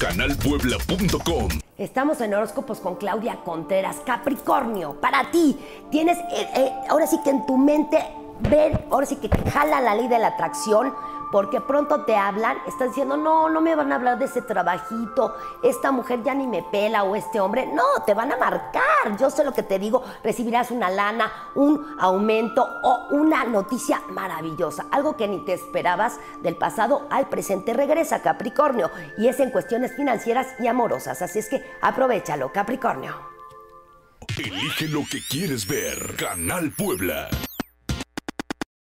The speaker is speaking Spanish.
canalpuebla.com. Estamos en Horóscopos con Claudia Contreras. Capricornio, para ti, tienes ahora sí que en tu mente ver, ahora sí que te jala la ley de la atracción, porque pronto te hablan, estás diciendo, no me van a hablar de ese trabajito, esta mujer ya ni me pela o este hombre, no, te van a marcar, yo sé lo que te digo, recibirás una lana, un aumento o una noticia maravillosa, algo que ni te esperabas. Del pasado al presente regresa, Capricornio, y es en cuestiones financieras y amorosas, así es que aprovéchalo, Capricornio. Elige lo que quieres ver. Canal Puebla.